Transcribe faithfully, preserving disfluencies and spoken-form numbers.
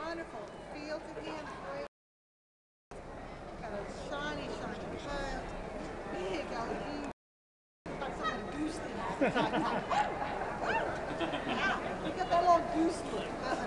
wonderful fields again. Got a shiny, shiny pile. Big L E D. Got some of the goose things. Yeah, we got that little goose look.